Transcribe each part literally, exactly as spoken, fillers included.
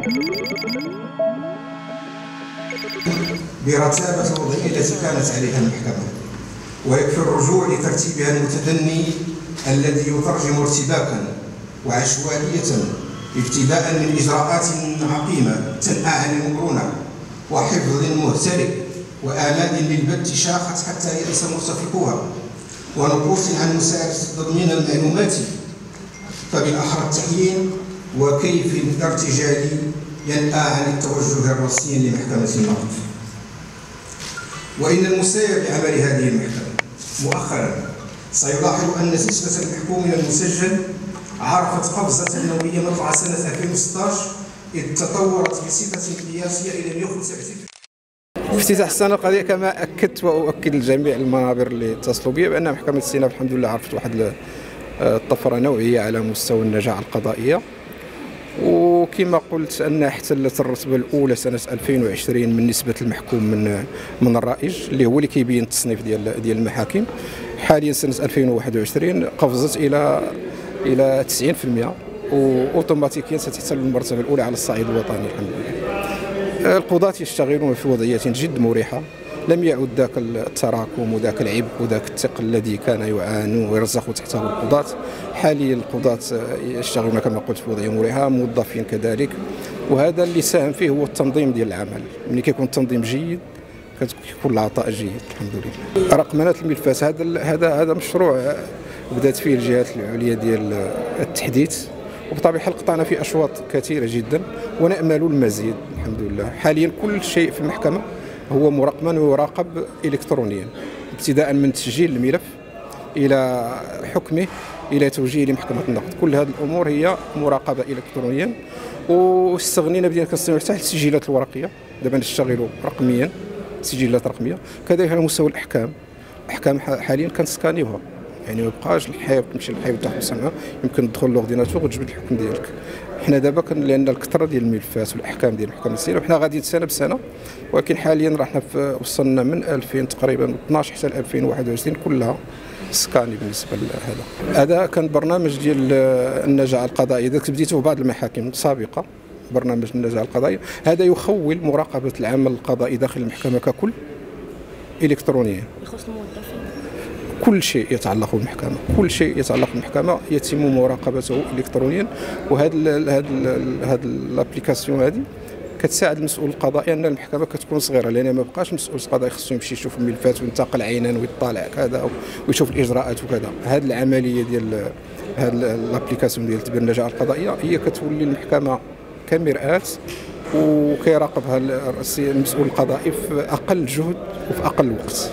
برتابة الوضعية التي كانت عليها المحكمة، ويكفي الرجوع لترتيبها المتدني الذي يترجم ارتباكا وعشوائية ابتداء من إجراءات عقيمة تنأى عن المرونة وحفظ مهترئ وآمال للبت شاخت حتى يئس مرتفقوها ونقوص عن مساعدة التضمين المعلوماتي، فبالأحرى التعيين وكيف ارتجالي ينأى عن التوجه الرسمي لمحكمة النقد. وإن المسير لعمل هذه المحكمة مؤخرا سيلاحظ أن نسبة المحكوم من المسجل عرفت قفزة نوعية مطلع سنة ألفين وستة عشر إذ تطورت بصفة قياسية إلى مئة وخمسة وتسعين. في افتتاح السنة القضية كما أكدت وأؤكد لجميع المنابر اللي اتصلوا بي بأن محكمة الاستئناف الحمد لله عرفت واحد الطفرة نوعية على مستوى النجاعة القضائية، وكما قلت أنها احتلت الرتبة الأولى سنة ألفين وعشرين من نسبة المحكوم من من الرائج اللي هو اللي كيبين التصنيف ديال ديال المحاكم. حاليا سنة ألفين وواحد وعشرين قفزت إلى إلى تسعين بالمئة وأوتوماتيكيا ستحتل المرتبة الأولى على الصعيد الوطني الحمد لله. القضاة يشتغلون في وضعية جد مريحة، لم يعد ذاك التراكم وذاك العبء وذاك الثقل الذي كان يعانوا ويرزقوا تحته القضاة. حاليا القضاة يشتغلون كما قلت في وضعية مريحة، موظفين كذلك، وهذا اللي ساهم فيه هو التنظيم ديال العمل. ملي كيكون التنظيم جيد كيكون العطاء جيد الحمد لله. رقمنة الملفات هذا هذا هذا مشروع بدات فيه الجهات العليا ديال التحديث، وبطبيعة الحال قطعنا فيه أشواط كثيرة جدا ونأمل المزيد الحمد لله. حاليا كل شيء في المحكمة هو مرقمن ويراقب إلكترونيا، ابتداء من تسجيل الملف إلى حكمه إلى توجيهه لمحكمة النقد. كل هذه الأمور هي مراقبة إلكترونيا، واستغنينا بدينا كنستعملوا حتى التسجيلات الورقية، دابا نشتغلوا رقميا تسجيلات رقمية. كذلك على مستوى الأحكام، الأحكام حاليا كنسكانيوها، يعني ما بقاش الحياه تمشي للحياه تاخذ سمعها، يمكن تدخل لورديناتور وتجبد الحكم ديالك. حنا دابا كان لان الكثره ديال الملفات والاحكام ديال المحكمه الاستئناف وحنا غاديين سنه بسنه، ولكن حاليا راحنا وصلنا من ألفين تقريبا اثناش حتى ل ألفين وواحد وعشرين كلها سكاني بالنسبه لهذا. هذا كان برنامج ديال النجاعه القضائيه ذاك بديته في بعض المحاكم السابقه، برنامج النجاعه القضائيه هذا يخول مراقبه العمل القضائي داخل المحكمه ككل الكترونيا. يخص الموظفين كل شيء يتعلق بالمحكمة، كل شيء يتعلق بالمحكمة يتم مراقبته إلكترونيا. وهذا هذا هذا الابليكاسيون هذه كتساعد المسؤول القضائي ان المحكمة كتكون صغيرة، لان ما بقاش المسؤول القضائي خصو يمشي يشوف الملفات وينتقل عينان ويطالع كذا ويشوف الإجراءات وكذا. هذه العملية ديال هذا الابليكاسيون ديال تدبير النجاعة القضائية هي كتولي المحكمة كمرآة وكيراقبها المسؤول القضائي في أقل جهد وفي أقل وقت.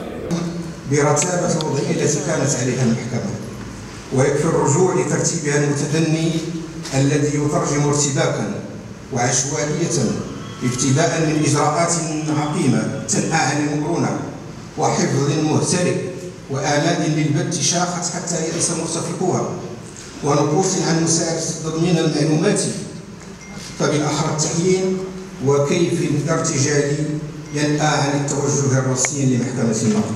برتابة الوضعية التي كانت عليها المحكمة، ويكفي الرجوع لترتيبها المتدني الذي يترجم ارتباكا وعشوائية ابتداء من إجراءات عقيمة تنأى عن المرونة وحفظ مهترئ وآمال للبت شاخت حتى يئس مرتفقوها ونقوص عن مساعدة التضمين المعلوماتي، فبالأحرى التعيين وكيف ارتجالي ينأى عن التوجه الرسمي لمحكمة النقد.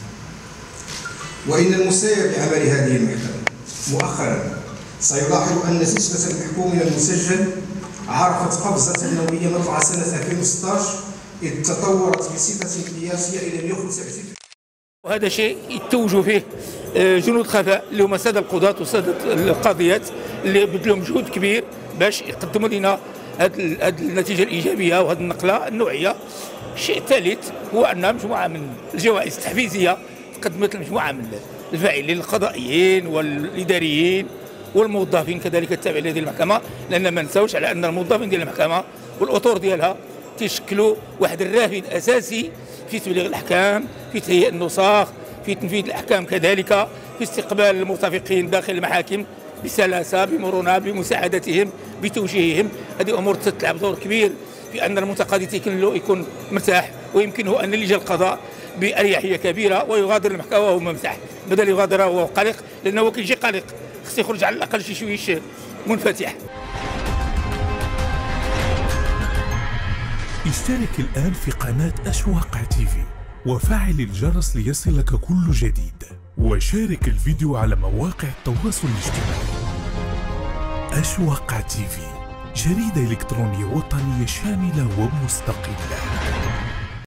وإن المسير لعمل هذه المحكمة مؤخرا سيلاحظ أن نسبة المحكوم من المسجل عرفت قفزة نوعية مطلع سنة ألفين وستة عشر إذ تطورت بصفة قياسية إلى مئة وخمسة وتسعين. وهذا شيء يتوجوا فيه جنود خفاء اللي هما سادة القضاة وسادة القاضيات اللي بذلوا مجهود كبير باش يقدموا لنا هذه النتيجة الإيجابية وهذه النقلة النوعية. الشيء الثالث هو أن مجموعة من الجوائز التحفيزية قدمت لمجموعة من الفاعلين القضائيين والإداريين والموظفين كذلك التابعين لهذه المحكمة، لأن ما نساوش على أن الموظفين ديال المحكمة والأطر ديالها تيشكلوا واحد الرافد أساسي في تبليغ الأحكام، في تهيئ النسخ، في تنفيذ الأحكام، كذلك في استقبال المرتفقين داخل المحاكم بسلاسة بمرونة بمساعدتهم بتوجيههم. هذه أمور تلعب دور كبير في أن المتقاضي يكون مرتاح ويمكنه أن يلجأ القضاء بأريحية كبيرة ويغادر المحكمة وهو مرتاح بدل يغادر وهو قلق، لأنه كيجي قلق خصو يخرج على الأقل شي شويش منفتح. اشترك الآن في قناة أشواق تيفي وفعل الجرس ليصلك كل جديد، وشارك الفيديو على مواقع التواصل الاجتماعي. أشواق تيفي، جريدة إلكترونية وطنية شاملة ومستقلة.